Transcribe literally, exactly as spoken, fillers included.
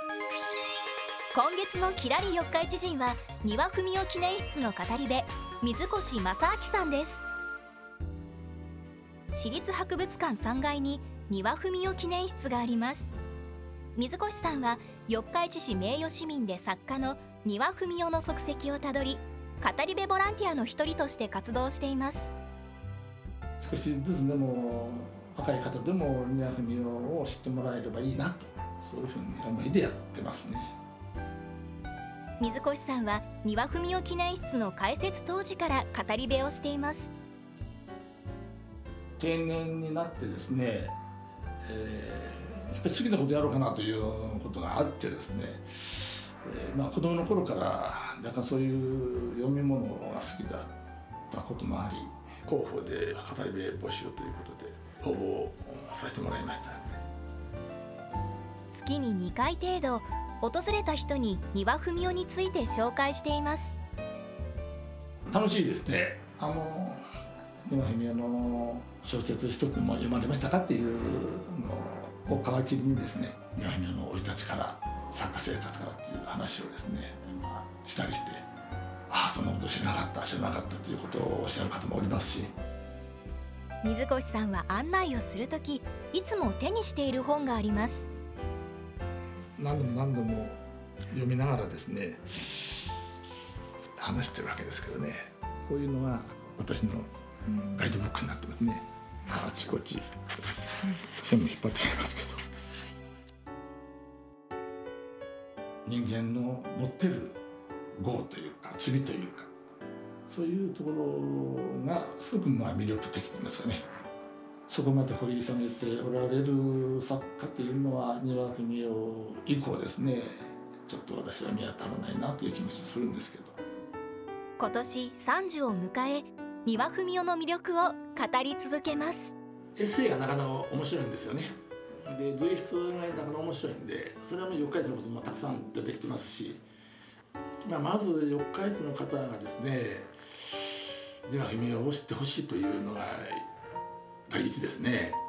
今月のきらり四日市人は丹羽文雄記念室の語り部水越正明さんです。市立博物館さんがいに丹羽文雄記念室があります。水越さんは四日市市名誉市民で作家の丹羽文雄の足跡をたどり、語り部ボランティアの一人として活動しています。 少しずつでも若い方でも丹羽文雄を知ってもらえればいいなと、そういうふうに思いでやってますね。 水越さんは丹羽文雄記念室の開設当時から語り部をしています。 定年になってですね、えー、やっぱり好きなことやろうかなということがあってですね、えーまあ、子供の頃から若干そういう読み物が好きだったこともあり、広報で語り部募集ということで応募させてもらいました。 月ににかい程度訪れた人に丹羽文雄について紹介しています。 楽しいですね。あの丹羽文雄の小説一つでも読まれましたかっていうのを皮切りにですね、丹羽文雄の生い立ちから作家生活からっていう話をですね、まあ、したりして、ああそんなこと知らなかった知らなかったということをおっしゃる方もおりますし、 水越さんは案内をするときいつも手にしている本があります。 何度も何度も読みながらですね話してるわけですけどね、こういうのが私のガイドブックになってますね。あちこち線も引っ張ってありますけど、人間の持ってる業というか罪というか、そういうところがすごくまあ魅力的といいますかね、そこまで掘り下げておられる作家というのは丹羽文雄以降ですね、ちょっと私は見当たらないなという気持ちもするんですけど、 今年さんじゅうを迎え丹羽文雄の魅力を語り続けます。 エッセイがなかなか面白いんですよね。で随筆がなかなか面白いんで、それはもう四日市のこともたくさん出てきてますし、まあ、まず四日市の方がですね丹羽文雄を知ってほしいというのが第一ですね。